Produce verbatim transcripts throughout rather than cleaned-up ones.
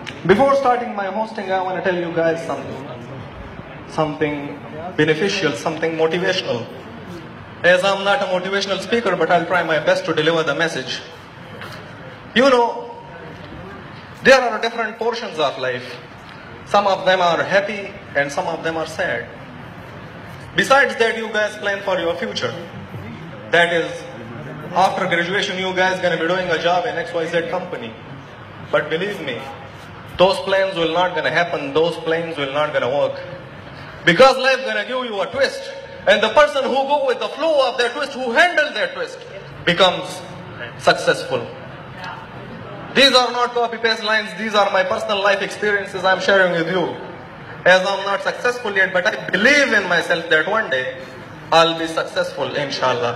Before starting my hosting, I want to tell you guys something. Something beneficial, something motivational. As I'm not a motivational speaker, but I'll try my best to deliver the message. You know, there are different portions of life. Some of them are happy and some of them are sad. Besides that, you guys plan for your future. That is, after graduation, you guys gonna be doing a job in X Y Z company. But believe me, those plans will not gonna happen, those plans will not gonna work. Because life gonna give you a twist. And the person who go with the flow of that twist, who handles that twist, becomes successful. These are not copy-paste lines, these are my personal life experiences I'm sharing with you. As I'm not successful yet, but I believe in myself that one day, I'll be successful, inshallah.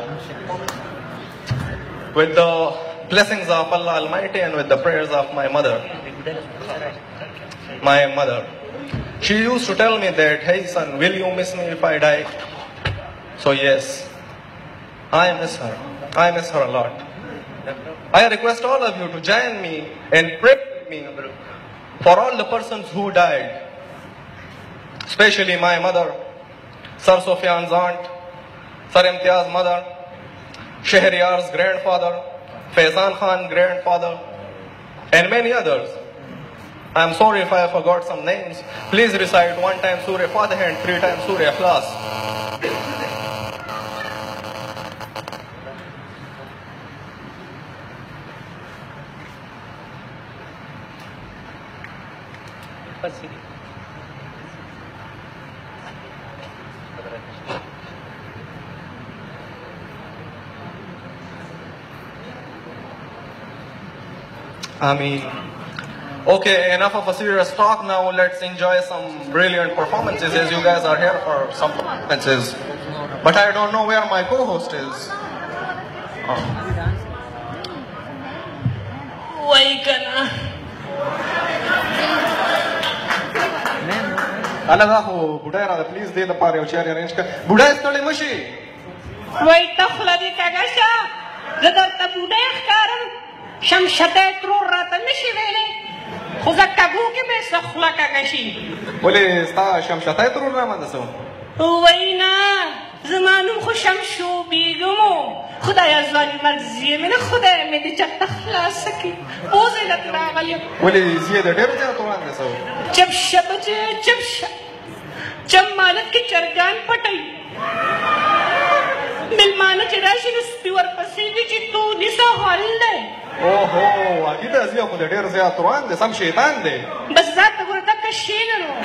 With the blessings of Allah Almighty and with the prayers of my mother. My mother. She used to tell me that, hey son, will you miss me if I die? So yes, I miss her. I miss her a lot. I request all of you to join me and pray with me for all the persons who died. Especially my mother, Sir Sufyan's aunt, Sir Imtiaz's mother, Shahriyar's grandfather, Faizan Khan's grandfather, and many others. I'm sorry if I forgot some names. Please recite one time Surah Fatiha and three times Surah Ikhlas. I mean, okay, enough of a serious talk now. Let's enjoy some brilliant performances, as you guys are here for some performances. But I don't know where my co-host is. Oh. Aladaho, Buddha, please do the party of chair arrange. Buddha is studying Mushi. Wait, Tafladi Kagasha, the Doctor Buddha Karam. شمشته ترور راته نشي ویلې خو زه کږو کې مې څه خوله کږه شي ولې ستا شمشته ترور رامنده سو وایي نه زما نوم خو شمشو بیګم و خدایه ځواني مرضي مې نه خدای مې دې چاته خلاصه کړي پوزې لکه راغلی یم ولې زیه د ډېر زیات وړاندې سو چپ شه بچې چپ شه چپ مالت کې چرګان پټوي مېلمانه چې راشي نو سپي ورپسې دي چې تو نیسه حال دی اوهو اګي د ازیا خو د ډېر زیات روان دی سم شیطان دی بس ځان ته ګوره ټکه کښېنه نو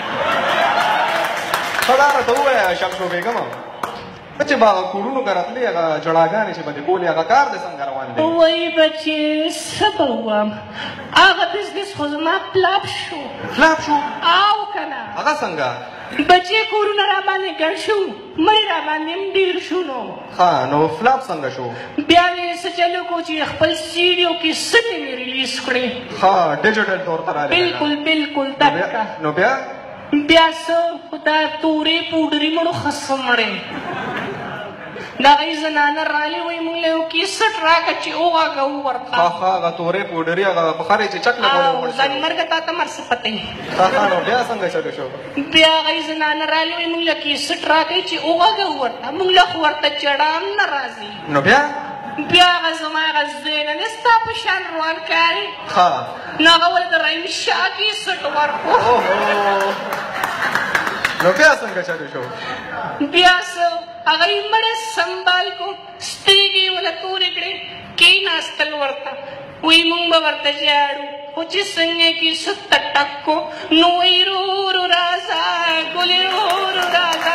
ښه لاره ته ووایه شمشو بیګمه ته چې به کورونو که راتلې هغه جړاګانې چې به دې کولې هغه کار دې څنګه روان دی وایي بچې څه به ووایم هغه بزنس خو زما فلاپ شو فلاپ شو او که نه هغه څنګه بچې کورونه را باندې ګډ شو مړي را باندې هم ډېر شو نو ښه نو فلاپ څنګه شو بیا مې څه چل وکړو چې خپل سیډیو کې ستې مې ریلیز کړې ښه ډیجیټل طور ته راغلی بلکل بلکل دقه نو بیا بیا څه خو دا تورې پوډري مړو ښه څه مړې د هغې زنانه رالې وایي مونږ له یو کیسټ راکړه چې وغږوو ورته ښه ښه هغه تورې پوډري هغه په خرې چې چک لګولې ځان مرګه تا ته مر څه پته وي ښه ښه نو بیا څنګه چلو شو بیا هغې زنانه رالې وایي مونږ له کیسټ راکړئ چې وغږوو ورته مونږ له خو ورته چړه هم نه راځي نو بیا بیا هغه زما هغه زوی نه دی ستا په شان روان کاري ښه نو هغه ولې د رحیم شاه کیسټ ورکړو نو بیا څنګه چلو شو بیا څه هغه یې مړی سنبال کو سترګې یې ونه تورې کړې کېناستل ورته وایي مونږ به ورته ژاړو خو چې څنګه یې کیسه ته ټک کو نو وایي رورو راځه ګلې رورو راځه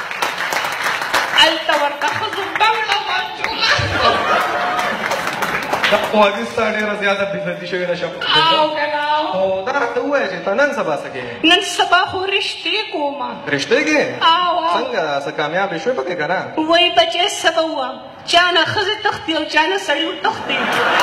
هلته ورته ښځو بنګړه واچوله دا خو حدیث ستا ډېره زیاته بېزتي شوې ده شم او که نه خو دا راته ووایه چې ته نن سبا څه کوې نن سبا خو رښتې کومه رښتې کې او څنګه څه کامیابې شوې پکې که نه وایي بچې څه به ووایم چا نه ښځې تښتي او چا نه سړي وتښتي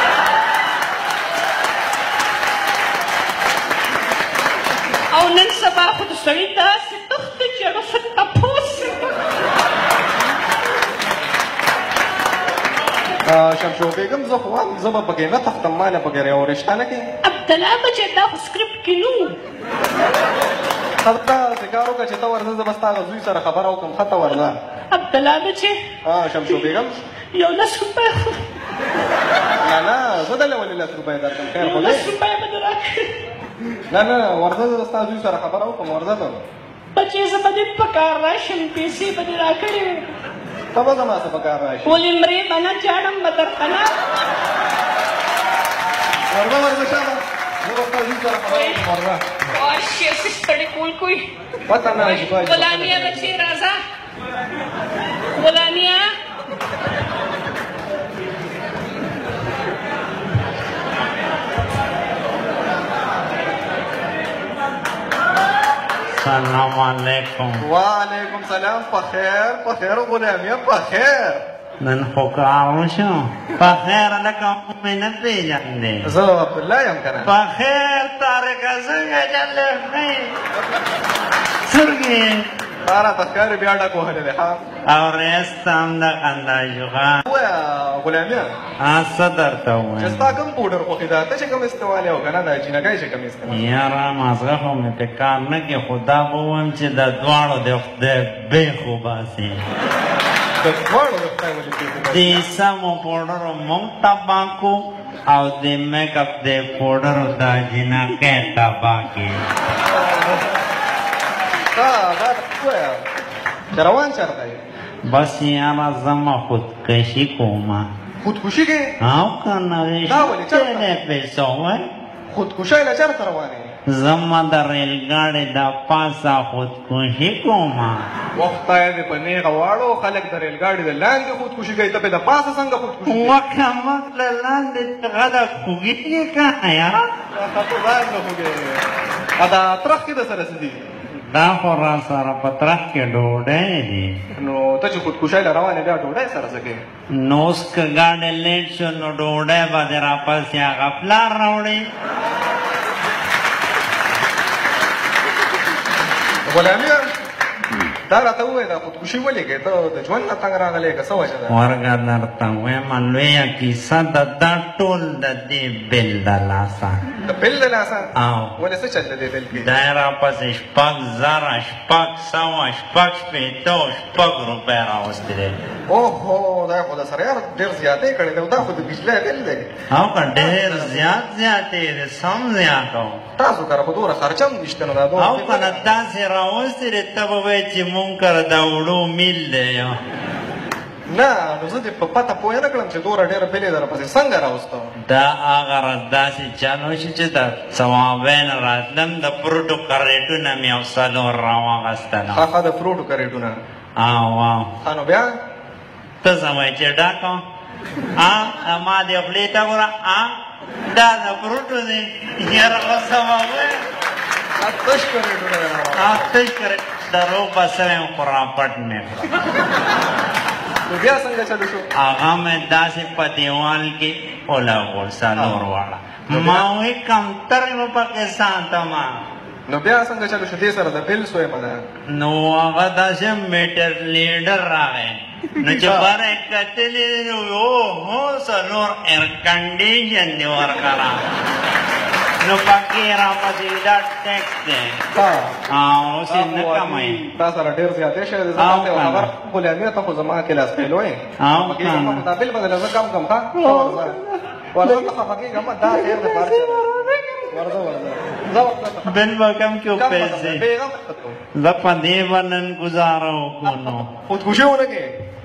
او نن سبا خو د سړي داسې تښتي چې هغه څه تپوس شمشو بیگم زه خو هم زه به پکې نه تختم ما نه پکې یو رشته نه کوي عبدالله بچې دا خو سکرپټ کې نه و ښه ته داسې کار وکړه چې ته ورځه زه به ستا د زوی سره خبره وکړم ښه ته ورځه عبدالله بچې شمشو بیگم یو لس روپۍ نه نه زه دلې ولې لس روپۍ درکړم خیر خو لس روپۍ به دې راکړې نه نه ورځه زه ستا زوی سره خبره وکړم ورځه ته بچې زه به دې په کار راشم پیسې به دې راکړې وې ته به زما څه په کار راشي ولې مرې به نه جاړم به درته نه ورځه ورځه شابه زه به ستا زوی سره خبره وکړم ورځه واشه څه ستړی کول کوي پته نه راشي غلامیا بچې راځه غلامیا السلام علیکم وعلیکم سلام په خیر په خیر غلامیا په خیر نن خو کار وشو په خیر لکه مې نه پېژندې زه عبدالله یم که نه په خیر طارقه څنګه چلې ښې سترګې تا راته ښکاري بیا ډک وهلی دی ښه او ریس ته هم د خندا شو ښه ووایه غلامیا څه درته چې ووایم ستا کوم پوډر خوښي ده ته چې کوم استعمال یې او که نه دا جینګی چې کوم استعمال یاره مازغه خو مې پې کار نه کې خو دا به ووایم چې د دواړو د خدای بیخ وباسي د دواړو د خدای ولې بیخ د سمو پوډرو مونږ تباه کړو او د میک اپ د پوډرو دا جینکۍ تباه کړي ښه دا ووایه چې روان چېرته یې بس یاره زما خودکشي کومه خودکشي کې او که نه دا ولې چېرته رښتینی پیسو وای خودکشی له چېرته روان یې زما د ریلګاډۍ د پاسه خودکشي کومه وخت خدای دې په نیغه واړو خلک د ریلګاډي د لاندې خودکشي کوي ته پې د پاسه څنګه خودکشي کوي وکه مخ له لاندې غده خوږېږي که نه یاره ته ځان نه خوږې دا ترخ کې د سره څه دي دا خو را سره په ترخ کې ډوډۍ دي نو ته چې خودکشی له روانې بیا ډوډۍ سره څه کوې نو اوس که ګاډۍ لیټ شو نو ډوډۍ به دې راپسې هغه پلار راوړي غلامیا دا راته ووایه دا خودکشي ولې کوې ته د ژوند نه تنګ راغلی که څه وجه ده ورګه درته وایم لویه کیسه ده دا ټول د دې بل د لاسه د بل د لاسه او ولې څه چل د دې بل کې دا یې راپسې شپږ زره شپږ سوه شپږ شپېته او شپږ روپۍ راوستې دی اوهو دا خو د سره یار ډېر زیاتې کړی دی او دا خو د بجلی بل دی او که ډېر زیات زیاتې دی سم زیات و تاسو کره خو دومره خرچه هم نشته نو دا او که نه داسې راوستې دی ته به وایې چې مونږ کره دا وړو میل دی نه نو زه دې په پته پوه نه کړم چې دومره ډېره بلې در پسې څنګه راوستم دا هغه ورځ داسې چل وشي چې د ثوابین راتلم د فروټو کریټونه مې یو څلور راواغېستله ښه ښه د فروټو کریټونه او او ښه نو بیا ته څه وایې چې ډاکه ما دې خولې ته ګوره دا د فروټو دی یاره خو څه به ووایم تش کریټونه تش کریټ درو بسه یم خو راپټ مې کړه نو بیا څنګه چلو شو هغه مې داسې په دیوال کې ولګول څلور واړه ما وایي کمتر مې پکې ساتمه نو بیا څنګه چلو شو دې سره د بل سویمه ده نو هغه داسې میټر لیډر راغی نو چې بره یې کتلې نو اوهو څلور ایر کنډیشن دې ورکړه نو پکې راپسې دا ټیکس دی اوس یې نه کموي تا سره ډېر زیاتې شوی دی زه تاسې یو خبر غلامي ته خو زما کلاس فیل وایي پکې زما دا بل بدله زه کم کم ښه ورځه ته خفه کېږه مه دا خیر دی پارچه ورځه ورځه زه وخته بل به کم کې پیسې زه په دې به نن ګزاره وکړو نو خودکشي ونه کړې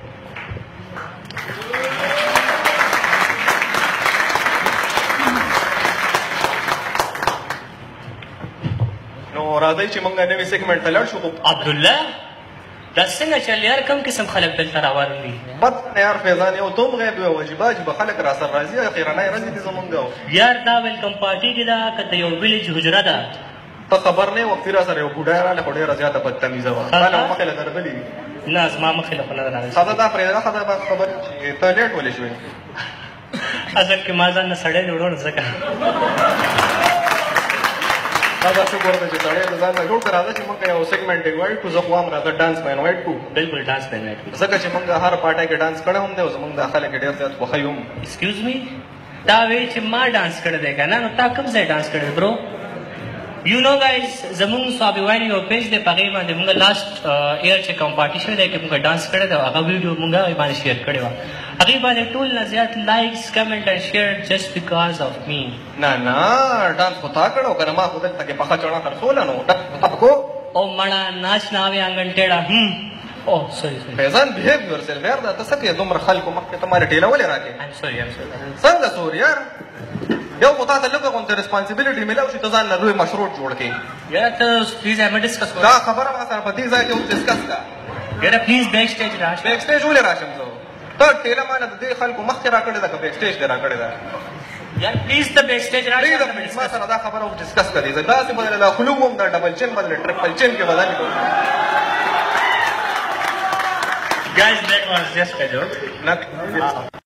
نو راځئ چې موږ نوي سیګمنټ ته لاړ شو عبدالله دا څنګه چل یار کم قسم خلک دلته راوړي بد نه یار فیضان یو توم غیب یو واجبه چې به خلک راسره راځي اخیرنۍ ورځې دي زمونږ یار دا ویلکم پارټي کې ده که د یو ویلېج حجره ده ته خبر نه وختي را سره یو بوډا راغله خو ډېره زیاته بدتمیزه وه تا له مخې له دربلې نه زما مخې له خو نه ده راغلې ښه ده دا پرېږده ښه ده بس خبر چې ته لیټ ولې شوې اصل کې ما ځان نه سړی جوړول ځکه دا شکر دی چې سړی د ځان نه جوړ کړه راځه چې موږ یو سیګمنټ یې وایټ کړو زه خو هم راځه ډانس مې انوایټ کړو بالکل ډانس ته انوایټ کړو ځکه چې موږ هر پارټۍ کې ډانس کړی هم دی او زموږ دا خلک ډېر زیات خوښوي هم ایکسکیوز می دا وی چې ما ډانس کړی دی که نه نو تا کوم ځای ډانس کړی دی برو یو نو ګایز زمونږ صابي واین یو پیج دی په هغې باندې مونږ لاست ایئر چې کوم پارټي شوی دی کې مونږ ډانس کړی دی هغه ویډیو مونږ هغې باندې شیر کړې وه هغې باندې ټول نه زیات لایکس کمنټ اینډ شیر جسٹ بیکاز آف می نه نه ډانس خو تا کړی و که نه ما خو دلته کې پخه چڼه خرڅوله نو ډانس خو تا کو او مړه ناچ ناوې آنګن ټېړه هم او سوري سوري فیضان بهیو یور سیلف یار دا ته څه کوې دومره خلکو مخکې ته مالې ټېله ولې راکې ایم سوري ایم سوري څنګه سور یار یو خو تا ته لږه غونته ریسپانسبلټي میلاو شي ته ځان له لوی مشروط جوړ کړې یاره ته پلیز ایم ډسکس دا خبره ما سره په دې ځای کې اوس ډسکس کړه یاره پلیز بیک سټیج راشه بیک سټیج ولې راشم زه ته ټېله ماله د دې خلکو مخکې را کړې ده که بیک سټیج دې را کړې ده یار پلیز ته بیک سټیج راشه ما سره دا خبره اوس ډسکس کړې زه داسې بدله دا خلو وم دا ډبل چین بدله ټریپل چین کې بدل کړو Guys, that was just a joke. Nothing.